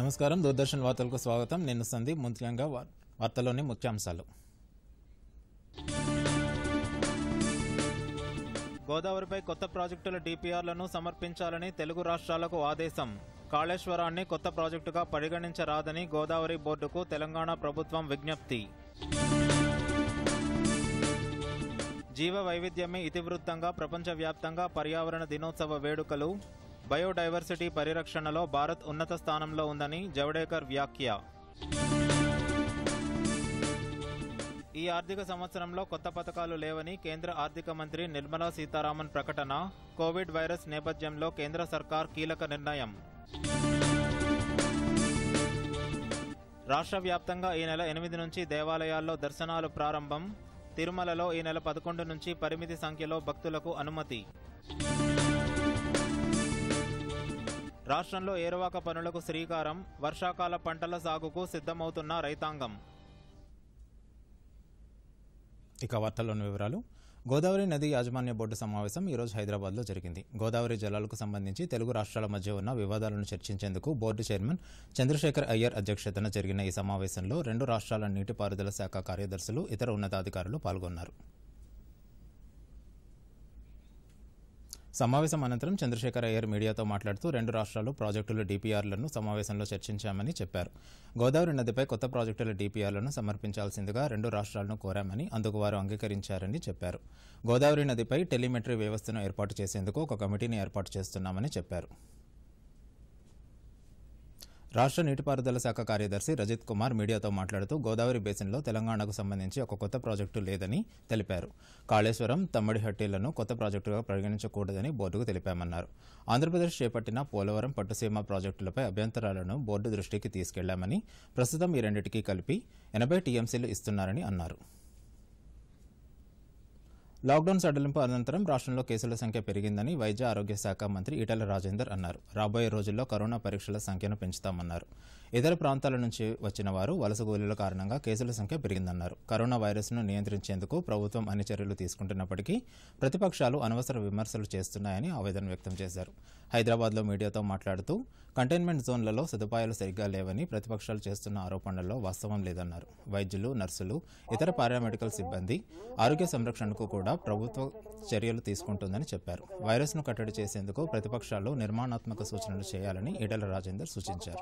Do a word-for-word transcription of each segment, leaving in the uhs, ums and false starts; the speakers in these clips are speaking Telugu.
నమస్కారం దూరదర్శన్ వార్తలకు స్వాగతం. నేను సందీప్. ముఖ్యంగా వార్తల్లోని ముఖ్యాంశాలు. గోదావరిపై కొత్త ప్రాజెక్టుల డీపీఆర్లను సమర్పించాలని తెలుగు రాష్ట్రాలకు ఆదేశం. కాళేశ్వరాన్ని కొత్త ప్రాజెక్టుగా పరిగణించరాదని గోదావరి బోర్డుకు తెలంగాణ ప్రభుత్వం విజ్ఞప్తి. జీవ వైవిధ్యమే ఇతివృత్తంగా ప్రపంచవ్యాప్తంగా పర్యావరణ దినోత్సవ వేడుకలు. బయోడైవర్సిటీ పరిరక్షణలో భారత్ ఉన్నత స్థానంలో ఉందని జవడేకర్ వ్యాఖ్య. ఈ ఆర్థిక సంవత్సరంలో కొత్త పథకాలు లేవని కేంద్ర ఆర్థిక మంత్రి నిర్మలా సీతారామన్ ప్రకటన. కోవిడ్ వైరస్ నేపథ్యంలో కేంద్ర సర్కార్ కీలక నిర్ణయం. రాష్ట్ర వ్యాప్తంగా ఈ నెల ఎనిమిది నుంచి దేవాలయాల్లో దర్శనాలు ప్రారంభం. తిరుమలలో ఈ నెల పదకొండు నుంచి పరిమితి సంఖ్యలో భక్తులకు అనుమతి. రాష్ట్రంలో ఏరువాక పనులకు శ్రీకారం. వర్షాకాల పంటల సాగుకు సిద్ధమవుతున్న రైతాంగం. ఇక వార్తల్లోని వివరాలు. గోదావరి నది యాజమాన్య బోర్డు సమావేశం ఈరోజు హైదరాబాద్లో జరిగింది. గోదావరి జలాలకు సంబంధించి తెలుగు రాష్ట్రాల మధ్య ఉన్న వివాదాలను చర్చించేందుకు బోర్డు చైర్మన్ చంద్రశేఖర్ అయ్యర్ అధ్యక్షతన జరిగిన ఈ సమావేశంలో రెండు రాష్ట్రాల నీటిపారుదల శాఖ కార్యదర్శులు, ఇతర ఉన్నతాధికారులు పాల్గొన్నారు. సమావేశం అనంతరం చంద్రశేఖర్ అయ్యర్ మీడియాతో మాట్లాడుతూ రెండు రాష్ట్రాలు ప్రాజెక్టుల డీపీఆర్లను సమావేశంలో చర్చించామని చెప్పారు. గోదావరి నదిపై కొత్త ప్రాజెక్టుల డీపీఆర్లను సమర్పించాల్సిందిగా రెండు రాష్ట్రాలను కోరామని, అందుకు వారు అంగీకరించారని చెప్పారు. గోదావరి నదిపై టెలిమెట్రీ వ్యవస్థను ఏర్పాటు చేసేందుకు ఒక కమిటీని ఏర్పాటు చేస్తున్నామని చెప్పారు. రాష్ట్ర నీటిపారుదల శాఖ కార్యదర్శి రజిత్ కుమార్ మీడియాతో మాట్లాడుతూ గోదావరి బేసిన్లో తెలంగాణకు సంబంధించి ఒక కొత్త ప్రాజెక్టు లేదని తెలిపారు. కాళేశ్వరం, తమ్మడిహట్టీలను కొత్త ప్రాజెక్టుగా పరిగణించకూడదని బోర్డుకు తెలిపామన్నారు. ఆంధ్రప్రదేశ్ చేపట్టిన పోలవరం, పట్టుసీమ ప్రాజెక్టులపై అభ్యంతరాలను బోర్డు దృష్టికి తీసుకెళ్లామని, ప్రస్తుతం ఈ రెండింటికి కలిపి ఎనభై టీఎంసీలు ఇస్తున్నారని అన్నారు. లాక్డౌన్ సడలింపు అనంతరం రాష్ట్రంలో కేసుల సంఖ్య పెరిగిందని వైద్య ఆరోగ్య శాఖ మంత్రి ఈటెల రాజేందర్ అన్నారు. రాబోయే రోజుల్లో కరోనా పరీక్షల సంఖ్యను పెంచుతామన్నారు. ఇతర ప్రాంతాల నుంచి వచ్చిన వారు వలస కూలీల కారణంగా కేసుల సంఖ్య పెరిగిందన్నారు. కరోనా వైరస్ను నియంత్రించేందుకు ప్రభుత్వం అన్ని చర్యలు తీసుకుంటున్నప్పటికీ ప్రతిపక్షాలు అనవసర విమర్శలు చేస్తున్నాయని ఆవేదన వ్యక్తం చేశారు. హైదరాబాద్లో మీడియాతో మాట్లాడుతూ కంటైన్మెంట్ జోన్లలో సదుపాయాలు సరిగ్గా లేవని ప్రతిపక్షాలు చేస్తున్న ఆరోపణల్లో వాస్తవం లేదన్నారు. వైద్యులు, నర్సులు, ఇతర పారామెడికల్ సిబ్బంది ఆరోగ్య సంరక్షణకు కూడా ప్రభుత్వ చర్యలు తీసుకుంటుందని చెప్పారు. వైరస్ ను కట్టడి చేసేందుకు ప్రతిపక్షాలు నిర్మాణాత్మక సూచనలు చేయాలని ఈటెల రాజేందర్ సూచించారు.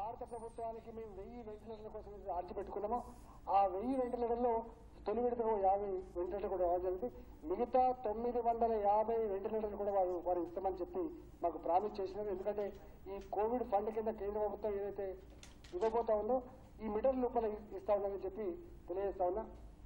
ఆ వెయ్యి వెంటిలేటర్లో తొలి విడతకు యాభై వెంటిలేటర్ కూడా రావడం జరిగింది. మిగతా తొమ్మిది వందల యాభై వెంటిలేటర్లు కూడా వారు వారు ఇస్తామని చెప్పి మాకు ప్రామిస్ చేసినారు. ఎందుకంటే ఈ కోవిడ్ ఫండ్ కింద కేంద్ర ప్రభుత్వం ఏదైతే ఇవ్వబోతా ఉందో ఈ మీటర్ లోపల ఇస్తా ఉందని చెప్పి తెలియజేస్తా ఉన్నా.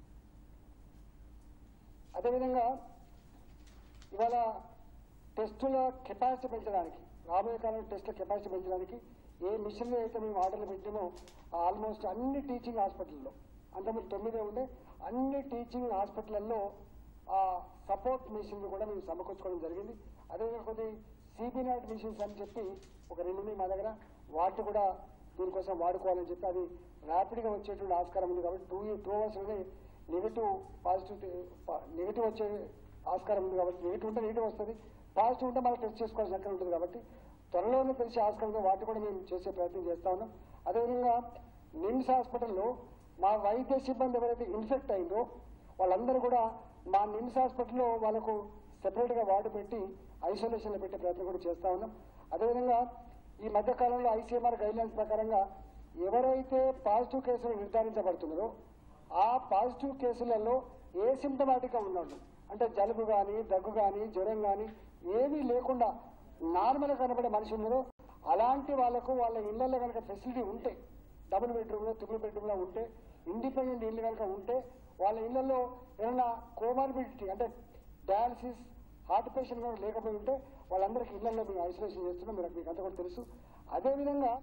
అదేవిధంగా ఇవాళ టెస్టుల కెపాసిటీ పెంచడానికి, రాబోయే కాలంలో టెస్టుల కెపాసిటీ పెంచడానికి ఏ మిషన్లు అయితే మేము ఆర్డర్లు పెట్టామో ఆల్మోస్ట్ అన్ని టీచింగ్ హాస్పిటల్లో, అంతకుముందు తొమ్మిదే ఉండే అన్ని టీచింగ్ హాస్పిటల్లో ఆ సపోర్ట్ మిషన్లు కూడా మేము సమకూర్చుకోవడం జరిగింది. అదేవిధంగా కొద్ది సిబినాట్ మిషన్స్ అని చెప్పి ఒక రెండు ఉన్నాయి మా దగ్గర, వాటిని కూడా దీనికోసం వాడుకోవాలని చెప్పి అది ర్యాపిడ్గా వచ్చేటువంటి ఆస్కారం ఉంది. కాబట్టి టూ టూ అవర్స్లోనే నెగిటివ్ పాజిటివ్ నెగిటివ్ వచ్చే ఆస్కారం ఉంది. కాబట్టి నెగిటివ్ ఉంటే నెగిటివ్ వస్తుంది, పాజిటివ్ ఉంటే మళ్ళీ టెస్ట్ చేసుకోవాల్సిన అక్కడ ఉంటుంది. కాబట్టి త్వరలోనే తెలిసే ఆస్కారం ఉంది. వాటి కూడా మేము చేసే ప్రయత్నం చేస్తా ఉన్నాం. అదేవిధంగా నిమ్స్ హాస్పిటల్లో మా వైద్య సిబ్బంది ఎవరైతే ఇన్ఫెక్ట్ అయిందో వాళ్ళందరూ కూడా మా నిమ్స్ హాస్పిటల్లో వాళ్ళకు సెపరేట్గా వార్డు పెట్టి ఐసోలేషన్లో పెట్టే ప్రయత్నం కూడా చేస్తా ఉన్నాం. అదేవిధంగా ఈ మధ్యకాలంలో ఐసీఎంఆర్ గైడ్లైన్స్ ప్రకారంగా ఎవరైతే పాజిటివ్ కేసులు నిర్ధారించబడుతున్నారో ఆ పాజిటివ్ కేసులలో ఏ సిమ్టమాటిక్గా ఉన్నాడు అంటే జలుబు కానీ, దగ్గు కానీ, జ్వరం కానీ ఏమీ లేకుండా నార్మల్గా కనబడే మనిషి ఉన్నారో అలాంటి వాళ్ళకు వాళ్ళ ఇళ్లలో కనుక ఫెసిలిటీ ఉంటే, డబుల్ బెడ్రూమ్లో, త్రిబుల్ బెడ్రూమ్లో ఉంటే, ఇండిపెండెంట్ ఇల్లు కనుక ఉంటే వాళ్ళ ఇళ్లలో ఏమైనా కోమార్బిడిటీ అంటే డయాలసిస్, హార్ట్ పేషెంట్ కూడా లేకపోయి ఉంటే వాళ్ళందరికీ ఇళ్లలో మేము ఐసోలేషన్ చేస్తున్నాం. మీరు మీకు అంతా కూడా తెలుసు. అదేవిధంగా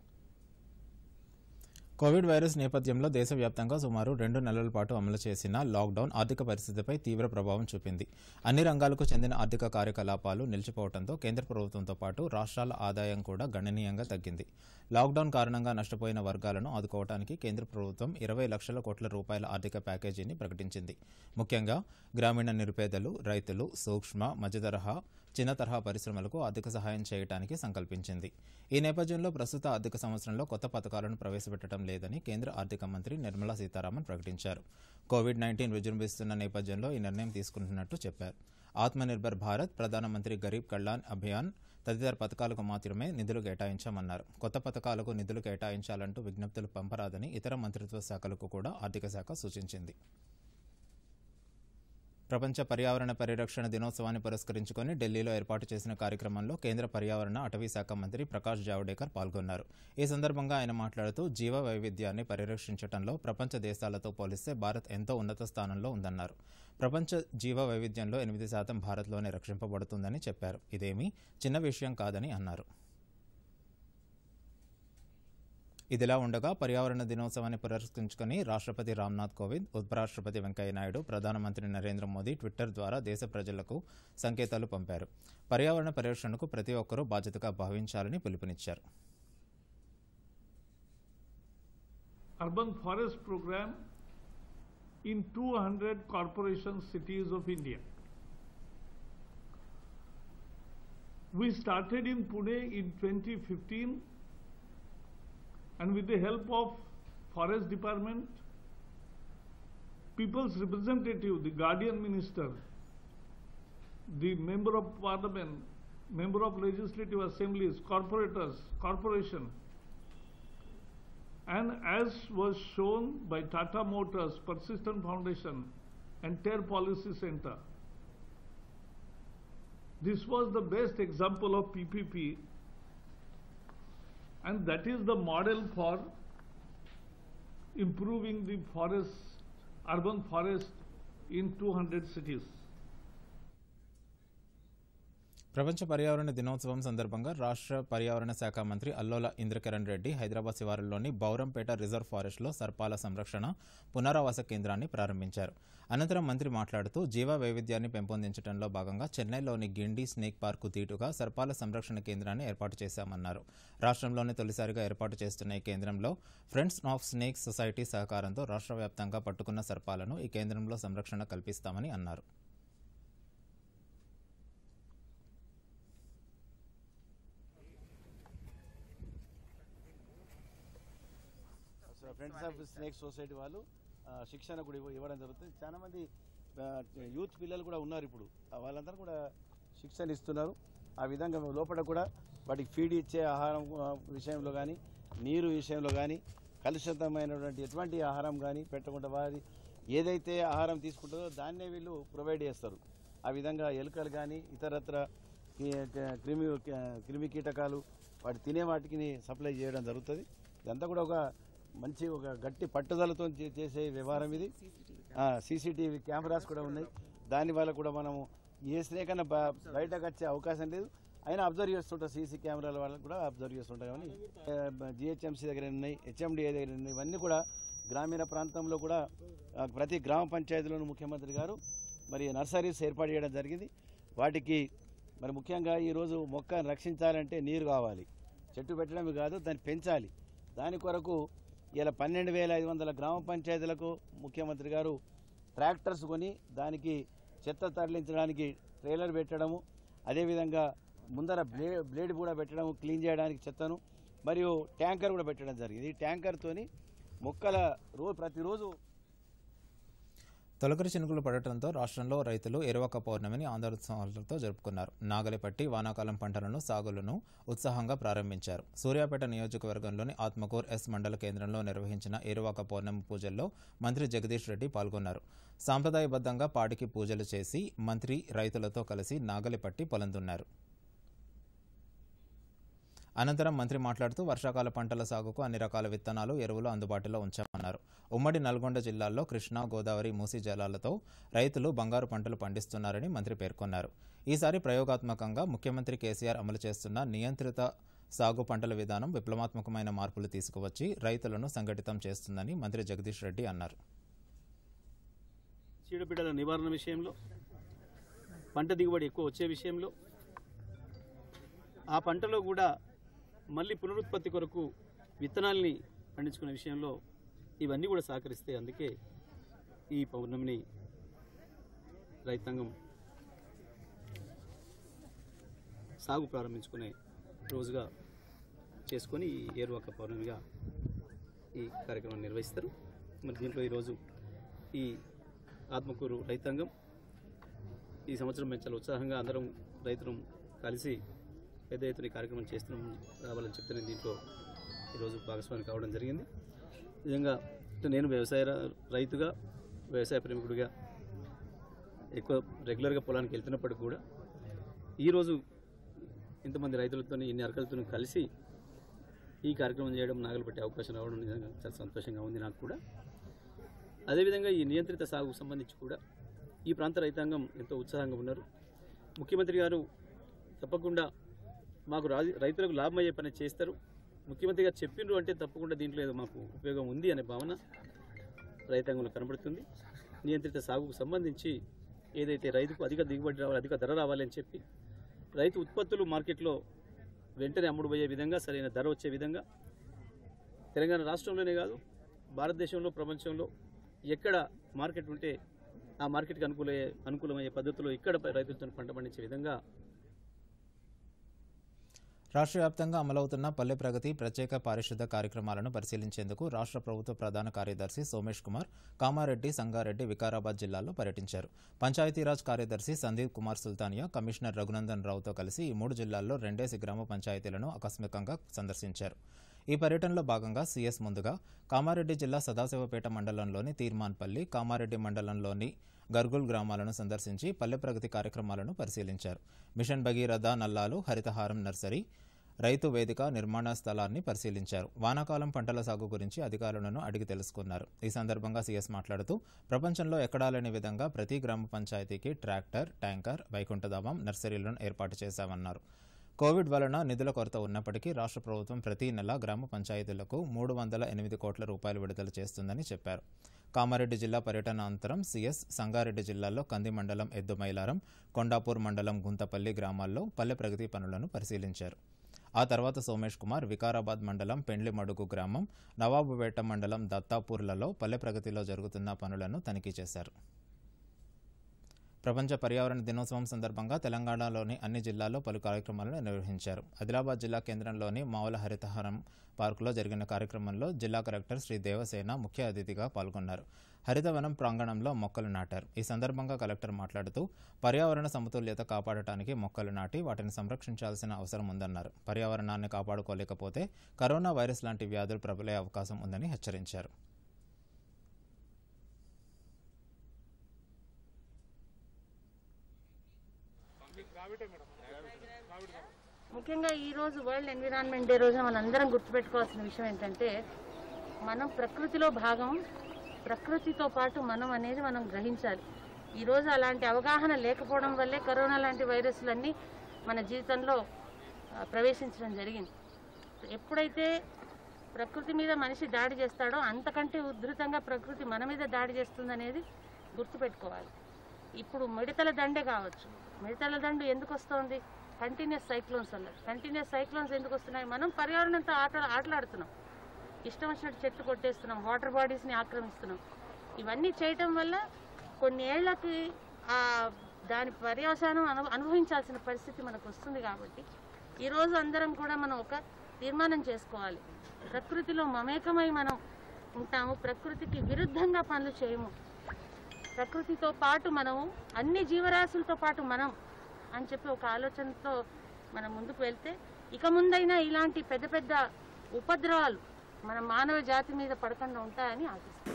కోవిడ్ వైరస్ నేపథ్యంలో దేశవ్యాప్తంగా సుమారు రెండు నెలల పాటు అమలు చేసిన లాక్డౌన్ ఆర్థిక పరిస్థితిపై తీవ్ర ప్రభావం చూపింది. అన్ని రంగాలకు చెందిన ఆర్థిక కార్యకలాపాలు నిలిచిపోవడంతో కేంద్ర ప్రభుత్వంతో పాటు రాష్ట్రాల ఆదాయం కూడా గణనీయంగా తగ్గింది. లాక్డౌన్ కారణంగా నష్టపోయిన వర్గాలను ఆదుకోవడానికి కేంద్ర ప్రభుత్వం ఇరవై లక్షల కోట్ల రూపాయల ఆర్థిక ప్యాకేజీని ప్రకటించింది. ముఖ్యంగా గ్రామీణ నిరుపేదలు, రైతులు, సూక్ష్మ, మధ్యతరహా చిన్న తరహా పరిశ్రమలకు ఆర్థిక సహాయం చేయడానికి సంకల్పించింది. ఈ నేపథ్యంలో ప్రస్తుత ఆర్థిక సంవత్సరంలో కొత్త పథకాలను ప్రవేశపెట్టడం లేదని కేంద్ర ఆర్థిక మంత్రి నిర్మలా సీతారామన్ ప్రకటించారు. కోవిడ్ నైన్టీన్ విజృంభిస్తున్న నేపథ్యంలో ఈ నిర్ణయం తీసుకుంటున్నట్టు చెప్పారు. ఆత్మనిర్భర్ భారత్, ప్రధానమంత్రి గరీబ్ కళ్యాణ్ అభియాన్ తదితర పథకాలకు మాత్రమే నిధులు కేటాయించామన్నారు. కొత్త పథకాలకు నిధులు కేటాయించాలంటూ విజ్ఞప్తులు పంపరాదని ఇతర మంత్రిత్వ శాఖలకు కూడా ఆర్థిక శాఖ సూచించింది. ప్రపంచ పర్యావరణ పరిరక్షణ దినోత్సవాన్ని పురస్కరించుకొని ఢిల్లీలో ఏర్పాటు చేసిన కార్యక్రమంలో కేంద్ర పర్యావరణ అటవీ శాఖ మంత్రి ప్రకాష్ జావడేకర్ పాల్గొన్నారు. ఈ సందర్భంగా ఆయన మాట్లాడుతూ జీవ వైవిధ్యాన్ని పరిరక్షించడంలో ప్రపంచ దేశాలతో పోలిస్తే భారత్ ఎంతో ఉన్నత స్థానంలో ఉందన్నారు. ప్రపంచ జీవ వైవిధ్యంలో ఎనిమిది శాతం భారత్లోనే రక్షింపబడుతుందని చెప్పారు. ఇదేమీ చిన్న విషయం కాదని అన్నారు. ఇదిలా ఉండగా పర్యావరణ దినోత్సవాన్ని పురస్కరించుకుని రాష్ట్రపతి రామ్నాథ్ కోవింద్, ఉపరాష్ట్రపతి వెంకయ్యనాయుడు, ప్రధానమంత్రి నరేంద్ర మోదీ ట్విట్టర్ ద్వారా దేశ ప్రజలకు సంకేతాలు పంపారు. పర్యావరణ పరిరక్షణకు ప్రతి ఒక్కరూ బాధ్యతగా భావించాలని పిలుపునిచ్చారు. Urban Forest Program in two hundred corporation cities of India. We started in Pune in twenty fifteen. And with the help of Forest Department, People's Representative, the Guardian Minister, the Member of Parliament, Member of Legislative Assemblies, corporators, corporation, and as was shown by Tata Motors, Persistent Foundation, and T E R Policy Center, this was the best example of P P P. And that is the model for improving the forest, urban forest in two hundred cities. ప్రపంచ పర్యావరణ దినోత్సవం సందర్భంగా రాష్ట్ర పర్యావరణ శాఖ మంత్రి అల్లోల ఇంద్రకరణ్ రెడ్డి హైదరాబాద్ శివారులోని బౌరంపేట రిజర్వ్ ఫారెస్ట్లో సర్పాల సంరక్షణ పునరావాస కేంద్రాన్ని ప్రారంభించారు. అనంతరం మంత్రి మాట్లాడుతూ జీవ వైవిధ్యాన్ని పెంపొందించడంలో భాగంగా చెన్నైలోని గిండి స్నేక్ పార్కు తీటుగా సర్పాల సంరక్షణ కేంద్రాన్ని ఏర్పాటు చేశామన్నారు. రాష్ట్రంలోనే తొలిసారిగా ఏర్పాటు చేస్తున్న ఈ కేంద్రంలో ఫ్రెండ్స్ ఆఫ్ స్నేక్ సొసైటీ సహకారంతో రాష్ట్ర వ్యాప్తంగా పట్టుకున్న సర్పాలను ఈ కేంద్రంలో సంరక్షణ కల్పిస్తామని అన్నారు. ఫ్రెండ్స్ ఆఫ్ స్నేక్ సొసైటీ వాళ్ళు శిక్షణ కూడా ఇవ్వడం జరుగుతుంది. చాలా మంది యూత్ పిల్లలు కూడా ఉన్నారు. ఇప్పుడు వాళ్ళందరూ కూడా శిక్షణ ఇస్తున్నారు. ఆ విధంగా లోపల కూడా వాటికి ఫీడ్ ఇచ్చే ఆహారం విషయంలో కానీ, నీరు విషయంలో కానీ, కలుషితమైనటువంటి ఎటువంటి ఆహారం కానీ పెట్టకుండా వారి ఏదైతే ఆహారం తీసుకుంటుందో దాన్నే వీళ్ళు ప్రొవైడ్ చేస్తారు. ఆ విధంగా ఎలుకలు కానీ ఇతరత్ర క్రిమి క్రిమి కీటకాలు వాటి తినే వాటికి సప్లై చేయడం జరుగుతుంది. ఇదంతా కూడా ఒక మంచి ఒక గట్టి పట్టుదలతో చేసే వ్యవహారం ఇది. సీసీటీవీ కెమెరాస్ కూడా ఉన్నాయి. దానివల్ల కూడా మనము ఏ స్నేక్ అన్న బయటకు వచ్చే అవకాశం లేదు. అయినా అబ్జర్వ్ చేస్తుంటారు. సీసీ కెమెరాల వాళ్ళకి కూడా అబ్జర్వ్ చేస్తుంటారు. కానీ జిహెచ్ఎంసీ దగ్గర ఉన్నాయి, హెచ్ఎండిఏ దగ్గర ఉన్నాయి. ఇవన్నీ కూడా గ్రామీణ ప్రాంతంలో కూడా ప్రతి గ్రామ పంచాయతీలోనూ ముఖ్యమంత్రి గారు మరి నర్సరీస్ ఏర్పాటు చేయడం జరిగింది. వాటికి మరి ముఖ్యంగా ఈరోజు మొక్కను రక్షించాలంటే నీరు కావాలి. చెట్టు పెట్టడమే కాదు, దాన్ని పెంచాలి. దాని కొరకు ఇలా పన్నెండు వేల ఐదు వందల గ్రామ పంచాయతీలకు ముఖ్యమంత్రి గారు ట్రాక్టర్స్ కొని దానికి చెత్త తరలించడానికి ట్రైలర్ పెట్టడము, అదేవిధంగా ముందర బ్లే బ్లేడ్ కూడా పెట్టడము క్లీన్ చేయడానికి చెత్తను, మరియు ట్యాంకర్ కూడా పెట్టడం జరిగింది. ఈ ట్యాంకర్తోని మొక్కల రోజు ప్రతిరోజు తొలకరి చినుకులు పడటంతో రాష్ట్రంలో రైతులు ఎరువక పౌర్ణమిని ఆనందోత్సవాలతో జరుపుకున్నారు. నాగలిపట్టి వానాకాలం పంటలను సాగులను ఉత్సాహంగా ప్రారంభించారు. సూర్యాపేట నియోజకవర్గంలోని ఆత్మకూర్ ఎస్ మండల కేంద్రంలో నిర్వహించిన ఎరువక పౌర్ణమి పూజల్లో మంత్రి జగదీష్ రెడ్డి పాల్గొన్నారు. సాంప్రదాయబద్ధంగా పాడికి పూజలు చేసి మంత్రి రైతులతో కలిసి నాగలిపట్టి పొలం దున్నారు. అనంతరం మంత్రి మాట్లాడుతూ వర్షాకాల పంటల సాగుకు అన్ని రకాల విత్తనాలు, ఎరువులు అందుబాటులో ఉంచామన్నారు. ఉమ్మడి నల్గొండ జిల్లాల్లో కృష్ణా, గోదావరి, మూసీ జలాలతో రైతులు బంగారు పంటలు పండిస్తున్నారని మంత్రి పేర్కొన్నారు. ఈసారి ప్రయోగాత్మకంగా ముఖ్యమంత్రి కేసీఆర్ అమలు చేస్తున్న నియంత్రిత సాగు పంటల విధానం విప్లవాత్మకమైన మార్పులు తీసుకువచ్చి రైతులను సంఘటితం చేస్తుందని మంత్రి జగదీష్ రెడ్డి అన్నారు. చీడపీడల నివారణ విషయంలో, పంట దిగుబడి ఎక్కువ వచ్చే విషయంలో, ఆ పంటలో కూడా మళ్ళీ పునరుత్పత్తి కొరకు విత్తనాల్ని పండించుకునే విషయంలో ఇవన్నీ కూడా సహకరిస్తే, అందుకే ఈ పౌర్ణమిని రైతాంగం సాగు ప్రారంభించుకునే రోజుగా చేసుకొని ఈ ఏరువాక పౌర్ణమిగా ఈ కార్యక్రమాన్ని నిర్వహిస్తారు. మరి దీంట్లో ఈరోజు ఈ ఆత్మకూరు రైతాంగం ఈ సంవత్సరం మేము చాలా ఉత్సాహంగా అందరం రైతులు కలిసి పెద్ద ఎత్తున ఈ కార్యక్రమం చేస్తున్నాం రావాలని చెప్తే నేను దీంట్లో ఈరోజు భాగస్వామి కావడం జరిగింది. నిజంగా నేను వ్యవసాయ రైతుగా వ్యవసాయ ప్రేమికుడిగా ఎక్కువ రెగ్యులర్గా పొలానికి వెళ్తున్నప్పటికి కూడా ఈరోజు ఇంతమంది రైతులతో ఇన్ని అరకలతో కలిసి ఈ కార్యక్రమం చేయడం నాగలు పెట్టే అవకాశం రావడం నిజంగా చాలా సంతోషంగా ఉంది నాకు కూడా. అదేవిధంగా ఈ నియంత్రిత సాగుకు సంబంధించి కూడా ఈ ప్రాంత రైతాంగం ఎంతో ఉత్సాహంగా ఉన్నారు. ముఖ్యమంత్రి గారు తప్పకుండా మాకు రైతులకు లాభం అయ్యే పని చేస్తారు, ముఖ్యమంత్రి గారు చెప్పిండ్రు అంటే తప్పకుండా దీంట్లో ఏదో మాకు ఉపయోగం ఉంది అనే భావన రైతాంగంలో కనబడుతుంది. నియంత్రిత సాగుకు సంబంధించి ఏదైతే రైతుకు అధిక దిగుబడి రావాలి, అధిక ధర రావాలని చెప్పి రైతు ఉత్పత్తులు మార్కెట్లో వెంటనే అమ్ముడుపోయే విధంగా సరైన ధర వచ్చే విధంగా తెలంగాణ రాష్ట్రంలోనే కాదు భారతదేశంలో ప్రపంచంలో ఎక్కడ మార్కెట్ ఉంటే ఆ మార్కెట్కి అనుకూల అనుకూలమయ్యే పద్ధతిలో ఇక్కడ రైతులతో పంట పండించే విధంగా రాష్ట్ర వ్యాప్తంగా అమలవుతున్న పల్లె ప్రగతి ప్రత్యేక పారిశుద్ధ కార్యక్రమాలను పరిశీలించేందుకు రాష్ట్ర ప్రభుత్వ ప్రధాన కార్యదర్శి సోమేష్ కుమార్ కామారెడ్డి, సంగారెడ్డి, వికారాబాద్ జిల్లాల్లో పర్యటించారు. పంచాయతీరాజ్ కార్యదర్శి సందీప్ కుమార్ సుల్తానియా, కమిషనర్ రఘునందన్ రావుతో కలిసి ఈ మూడు జిల్లాల్లో రెండేసి గ్రామ పంచాయతీలను ఆకస్మికంగా సందర్శించారు. ఈ పర్యటనలో భాగంగా సీఎస్ ముందుగా కామారెడ్డి జిల్లా సదాశివపేట మండలంలోని తీర్మాన్పల్లి, కామారెడ్డి మండలంలోని గర్గుల్ గ్రామాలను సందర్శించి పల్లె ప్రగతి కార్యక్రమాలను పరిశీలించారు. మిషన్ భగీరథ నల్లాలు, హరితహారం నర్సరీ, రైతు వేదిక నిర్మాణ స్థలాన్ని పరిశీలించారు. వానాకాలం పంటల సాగు గురించి అధికారులను అడిగి తెలుసుకున్నారు. ఈ సందర్భంగా సీఎస్ మాట్లాడుతూ ప్రపంచంలో ఎక్కడా లేని విధంగా ప్రతి గ్రామ పంచాయతీకి ట్రాక్టర్, ట్యాంకర్, వైకుంఠధామం, నర్సరీలను ఏర్పాటు చేశామన్నారు. కోవిడ్ వలన నిధుల కొరత ఉన్నప్పటికీ రాష్ట్ర ప్రభుత్వం ప్రతి నెల గ్రామ పంచాయతీలకు మూడు వందల ఎనిమిది కోట్ల రూపాయలు విడుదల చేస్తుందని చెప్పారు. కామారెడ్డి జిల్లా పర్యటన అనంతరం సీఎస్ సంగారెడ్డి జిల్లాలో కంది మండలం ఎద్దుమైలారం, కొండాపూర్ మండలం గుంతపల్లి గ్రామాల్లో పల్లె ప్రగతి పనులను పరిశీలించారు. ఆ తర్వాత సోమేష్ కుమార్ వికారాబాద్ మండలం పెండ్లిమడుగు గ్రామం, నవాబుపేట మండలం దత్తాపూర్లలో పల్లె ప్రగతిలో జరుగుతున్న పనులను తనిఖీ చేశారు. ప్రపంచ పర్యావరణ దినోత్సవం సందర్భంగా తెలంగాణలోని అన్ని జిల్లాల్లో పలు కార్యక్రమాలను నిర్వహించారు. ఆదిలాబాద్ జిల్లా కేంద్రంలోని మావుల హరితహారం పార్కులో జరిగిన కార్యక్రమంలో జిల్లా కలెక్టర్ శ్రీ దేవసేన ముఖ్య అతిథిగా పాల్గొన్నారు. హరితవనం ప్రాంగణంలో మొక్కలు నాటారు. ఈ సందర్భంగా కలెక్టర్ మాట్లాడుతూ పర్యావరణ సమతుల్యత కాపాడటానికి మొక్కలు నాటి వాటిని సంరక్షించాల్సిన అవసరం ఉందన్నారు. పర్యావరణాన్ని కాపాడుకోలేకపోతే కరోనా వైరస్ లాంటి వ్యాధులు ప్రబలే అవకాశం ఉందని హెచ్చరించారు. ముఖ్యంగా ఈరోజు వరల్డ్ ఎన్విరాన్మెంట్ డే రోజున మనందరం గుర్తుపెట్టుకోవాల్సిన విషయం ఏంటంటే మనం ప్రకృతిలో భాగం, ప్రకృతితో పాటు మనం అనేది మనం గ్రహించాలి. ఈరోజు అలాంటి అవగాహన లేకపోవడం వల్లే కరోనా లాంటి వైరస్లన్నీ మన జీవితంలో ప్రవేశించడం జరిగింది. ఎప్పుడైతే ప్రకృతి మీద మనిషి దాడి చేస్తాడో అంతకంటే ఉధృతంగా ప్రకృతి మన మీద దాడి చేస్తుందనేది గుర్తుపెట్టుకోవాలి. ఇప్పుడు మిడతల దండే కావచ్చు, మిడతల దండు ఎందుకు వస్తుంది? కంటిన్యూస్ సైక్లోన్స్ వల్ల. కంటిన్యూస్ సైక్లోన్స్ ఎందుకు వస్తున్నాయి? మనం పర్యావరణంతో ఆట ఆటలాడుతున్నాం, ఇష్టం వచ్చినట్టు చెట్లు కొట్టేస్తున్నాం, వాటర్ బాడీస్ని ఆక్రమిస్తున్నాం. ఇవన్నీ చేయటం వల్ల కొన్ని ఏళ్లకి దాని పర్యవసానం అను అనుభవించాల్సిన పరిస్థితి మనకు వస్తుంది. కాబట్టి ఈరోజు అందరం కూడా మనం ఒక తీర్మానం చేసుకోవాలి. ప్రకృతిలో మమేకమై మనం ఉంటాము, ప్రకృతికి విరుద్ధంగా పనులు చేయము, ప్రకృతితో పాటు మనము అన్ని జీవరాశులతో పాటు మనం అని చెప్పి ఒక ఆలోచనతో మనం ముందుకు వెళ్తే ఇక ముందైనా ఇలాంటి పెద్ద పెద్ద ఉపద్రవాలు మన మానవ జాతి మీద పడకుండా ఉంటాయని ఆశిస్తున్నాం.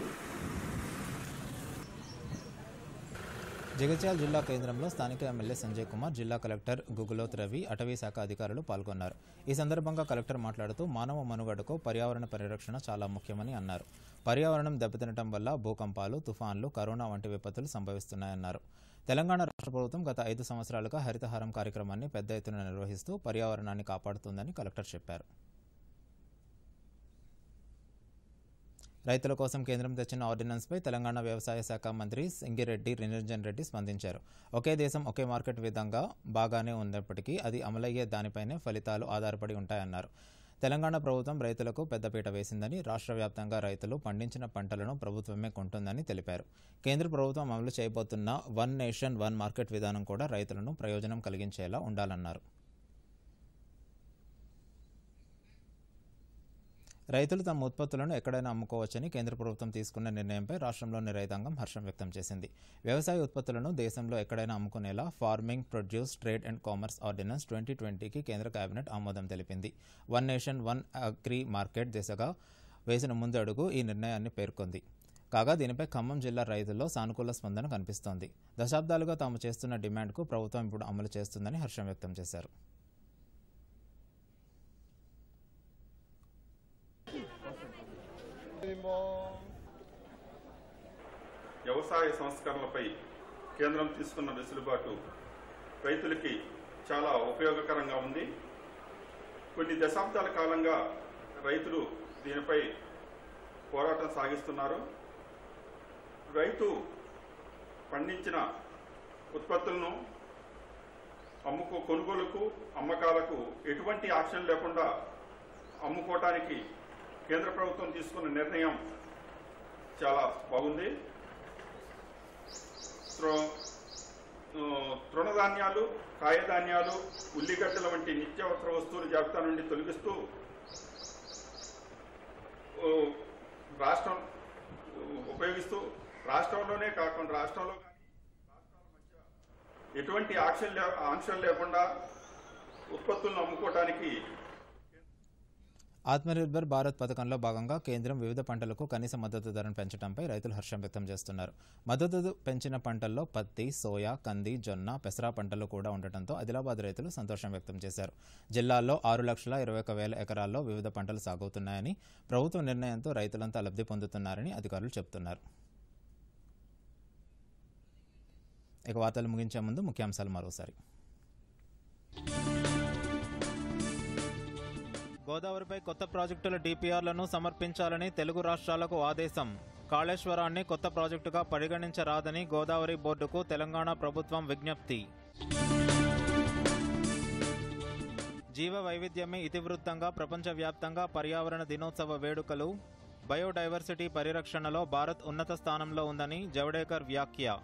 జగిత్యాల జిల్లా కేంద్రంలో స్థానిక ఎమ్మెల్యే సంజయ్ కుమార్, జిల్లా కలెక్టర్ గుగులోత్ రవి, అటవీ శాఖ అధికారులు పాల్గొన్నారు. ఈ సందర్భంగా కలెక్టర్ మాట్లాడుతూ మానవ మనుగడకు పర్యావరణ పరిరక్షణ చాలా ముఖ్యమని అన్నారు. పర్యావరణం దెబ్బతినటం వల్ల భూకంపాలు, తుఫాన్లు, కరోనా వంటి విపత్తులు సంభవిస్తున్నాయన్నారు. తెలంగాణ రాష్ట్ర ప్రభుత్వం గత ఐదు సంవత్సరాలుగా హరితహారం కార్యక్రమాన్ని పెద్ద ఎత్తున నిర్వహిస్తూ పర్యావరణాన్ని కాపాడుతుందని కలెక్టర్ చెప్పారు. రైతుల కోసం కేంద్రం తెచ్చిన ఆర్డినెన్స్పై తెలంగాణ వ్యవసాయ శాఖ మంత్రి సింగిరెడ్డి నిరంజన్ రెడ్డి స్పందించారు. ఒకే దేశం ఒకే మార్కెట్ విధంగా బాగానే ఉన్నప్పటికీ అది అమలయ్యే దానిపైనే ఫలితాలు ఆధారపడి ఉంటాయన్నారు. తెలంగాణ ప్రభుత్వం రైతులకు పెద్దపీట వేసిందని, రాష్ట్ర వ్యాప్తంగా రైతులు పండించిన పంటలను ప్రభుత్వమే కొంటుందని తెలిపారు. కేంద్ర ప్రభుత్వం అమలు చేయబోతున్న వన్ నేషన్ వన్ మార్కెట్ విధానం కూడా రైతులను ప్రయోజనం కలిగించేలా ఉండాలన్నారు. రైతులు తమ ఉత్పత్తులను ఎక్కడైనా అమ్ముకోవచ్చని కేంద్ర ప్రభుత్వం తీసుకున్న నిర్ణయంపై రాష్ట్రంలోని రైతాంగం హర్షం వ్యక్తం చేసింది. వ్యవసాయ ఉత్పత్తులను దేశంలో ఎక్కడైనా అమ్ముకునేలా farming, produce, trade and commerce ordinance twenty ట్వంటీకి కేంద్ర కేబినెట్ ఆమోదం తెలిపింది. One nation one agri market దిశగా వేసిన ముందడుగు ఈ నిర్ణయాన్ని పేర్కొంది. కాగా దీనిపై ఖమ్మం జిల్లా రైతుల్లో సానుకూల స్పందన కనిపిస్తోంది. దశాబ్దాలుగా తాము చేస్తున్న డిమాండ్కు ప్రభుత్వం ఇప్పుడు అమలు చేస్తుందని హర్షం వ్యక్తం చేశారు. వ్యవసాయ సంస్కరణలపై కేంద్రం తీసుకున్న వెసులుబాటు రైతులకి చాలా ఉపయోగకరంగా ఉంది. కొన్ని దశాబ్దాల కాలంగా రైతులు దీనిపై పోరాటం సాగిస్తున్నారు. రైతు పండించిన ఉత్పత్తులను అమ్ముకో కొనుగోలుకు అమ్మకాలకు ఎటువంటి ఆప్షన్ లేకుండా అమ్ముకోవటానికి కేంద్ర ప్రభుత్వం తీసుకున్న నిర్ణయం చాలా బాగుంది. తృణధాన్యాలు, కాయధాన్యాలు, ఉల్లిగడ్డల వంటి నిత్యావసర వస్తువుల జాబితా నుండి తొలగిస్తూ రాష్ట్రం ఉపయోగిస్తూ రాష్ట్రంలోనే కాకుండా రాష్ట్రంలో రాష్ట్రాల మధ్య ఎటువంటి ఆంక్షలు ఆంక్షలు లేకుండా ఉత్పత్తులను అమ్ముకోవడానికి ఆత్మనిర్భర్ భారత్ పథకంలో భాగంగా కేంద్రం వివిధ పంటలకు కనీస మద్దతు ధరను పెంచడంపై రైతులు హర్షం వ్యక్తం చేస్తున్నారు. మద్దతు పెంచిన పంటల్లో పత్తి, సోయా, కంది, జొన్న, పెసరా పంటలు కూడా ఉండటంతో ఆదిలాబాద్ రైతులు సంతోషం వ్యక్తం చేశారు. జిల్లాలో ఆరు లక్షల ఇరవై ఒక వేల ఎకరాల్లో వివిధ పంటలు సాగుతున్నాయని, ప్రభుత్వ నిర్ణయంతో రైతులంతా లబ్ధి పొందుతున్నారని అధికారులు చెబుతున్నారు. ఇక వార్తలు ముగించే ముందు ముఖ్యాంశాలు మరోసారి. గోదావరిపై కొత్త ప్రాజెక్టుల డీపీఆర్లను సమర్పించాలని తెలుగు రాష్ట్రాలకు ఆదేశం. కాళేశ్వరాన్ని కొత్త ప్రాజెక్టుగా పరిగణించరాదని గోదావరి బోర్డుకు తెలంగాణ ప్రభుత్వం విజ్ఞప్తి. జీవ వైవిధ్యమే ఇతివృత్తంగా ప్రపంచవ్యాప్తంగా పర్యావరణ దినోత్సవ వేడుకలు. బయోడైవర్సిటీ పరిరక్షణలో భారత్ ఉన్నత స్థానంలో ఉందని జవడేకర్ వ్యాఖ్య.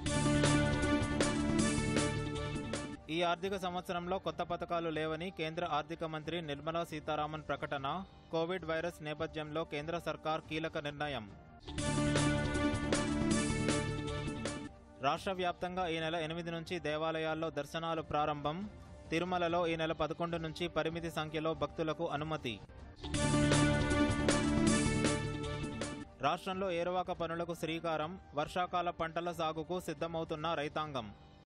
ఈ ఆర్థిక సంవత్సరంలో కొత్త పథకాలు లేవని కేంద్ర ఆర్థిక మంత్రి నిర్మలా సీతారామన్ ప్రకటన. కోవిడ్ వైరస్ నేపథ్యంలో కేంద్ర సర్కార్ కీలక నిర్ణయం. రాష్ట్ర వ్యాప్తంగా ఈ నెల ఎనిమిది నుంచి దేవాలయాల్లో దర్శనాలు ప్రారంభం. తిరుమలలో ఈ నెల పదకొండు నుంచి పరిమితి సంఖ్యలో భక్తులకు అనుమతి. రాష్ట్రంలో ఏరువాక పనులకు శ్రీకారం. వర్షాకాల పంటల సాగుకు సిద్ధమవుతున్న రైతాంగం.